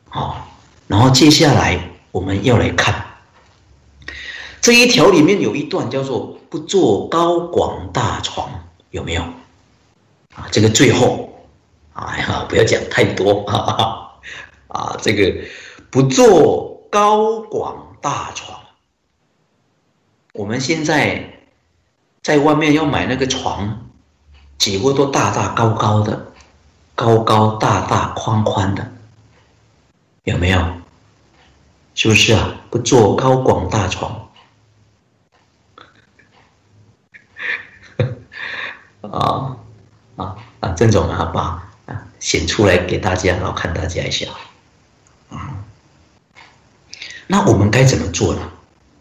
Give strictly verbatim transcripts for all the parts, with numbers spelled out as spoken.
好，然后接下来我们要来看这一条里面有一段叫做不做高广大床，有没有？啊，这个最后，哎呀，不要讲太多啊啊，这个不做高广大床。我们现在在外面要买那个床，几乎都大大高高的，高高大大宽宽的，有没有？是不是啊？不做高广大床啊啊啊！郑总啊，把啊显出来给大家，然后看大家一下。啊，那我们该怎么做呢？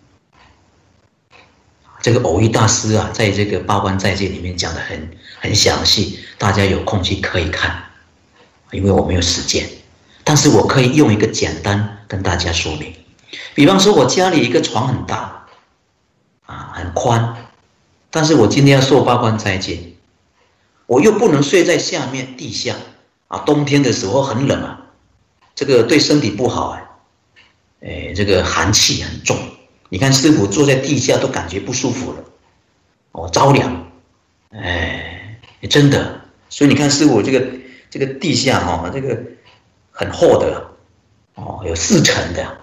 这个偶遇大师啊，在这个八关斋戒里面讲的很很详细，大家有空去可以看，因为我没有时间，但是我可以用一个简单跟大家说明。比方说，我家里一个床很大，啊，很宽，但是我今天要受八关斋戒，我又不能睡在下面地下啊，冬天的时候很冷啊，这个对身体不好哎，哎，这个寒气很重。你看师父坐在地下都感觉不舒服了，哦，着凉，哎，真的。所以你看师父这个这个地下哦，这个很厚的，哦，有四层的。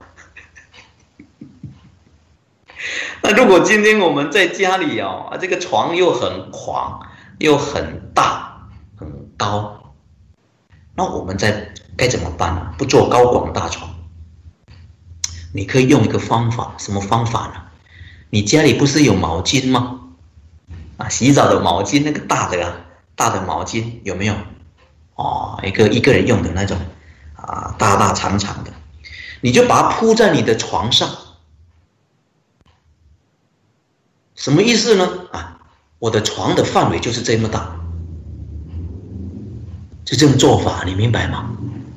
那如果今天我们在家里哦，这个床又很广又很大很高，那我们在该怎么办呢？不做高广大床。你可以用一个方法，什么方法呢？你家里不是有毛巾吗？啊，洗澡的毛巾，那个大的啊，大的毛巾有没有？哦，一个一个人用的那种啊，大大长长的，你就把它铺在你的床上。什么意思呢？啊，我的床的范围就是这么大，就这种做法，你明白吗？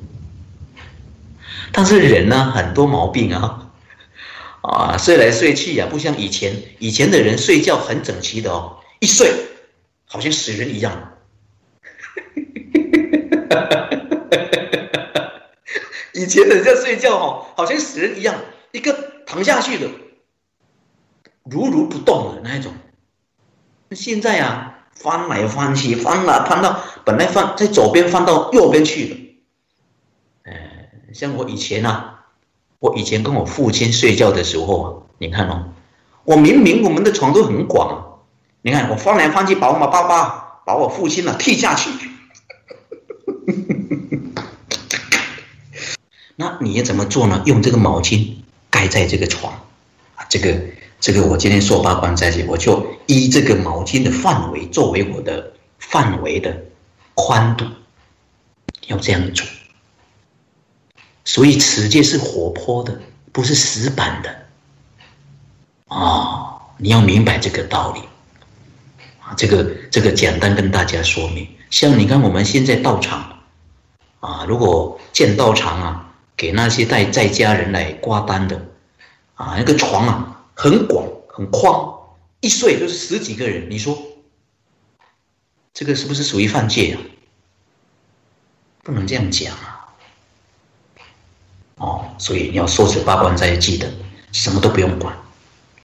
但是人呢，很多毛病啊，啊，睡来睡去啊，不像以前，以前的人睡觉很整齐的哦，一睡好像死人一样。以前人家睡觉哦，好像死人一样，一个躺下去的，如如不动的那一种。现在啊，翻来翻去，翻了翻到本来翻在左边翻到右边去了。像我以前啊，我以前跟我父亲睡觉的时候啊，你看哦，我明明我们的床都很广啊，你看我翻来翻去，把我妈爸爸把我父亲啊踢下去。那你要怎么做呢？用这个毛巾盖在这个床啊，这个这个我今天说八关斋戒，我就依这个毛巾的范围作为我的范围的宽度，要这样做。所以持戒是活泼的，不是死板的哦，你要明白这个道理啊。这个这个简单跟大家说明。像你看我们现在道场啊，如果建道场啊，给那些在在家人来挂单的啊，那个床啊很广很宽，一睡就是十几个人，你说这个是不是属于犯戒啊？不能这样讲啊。哦，所以你要受持八关斋戒，记得什么都不用管，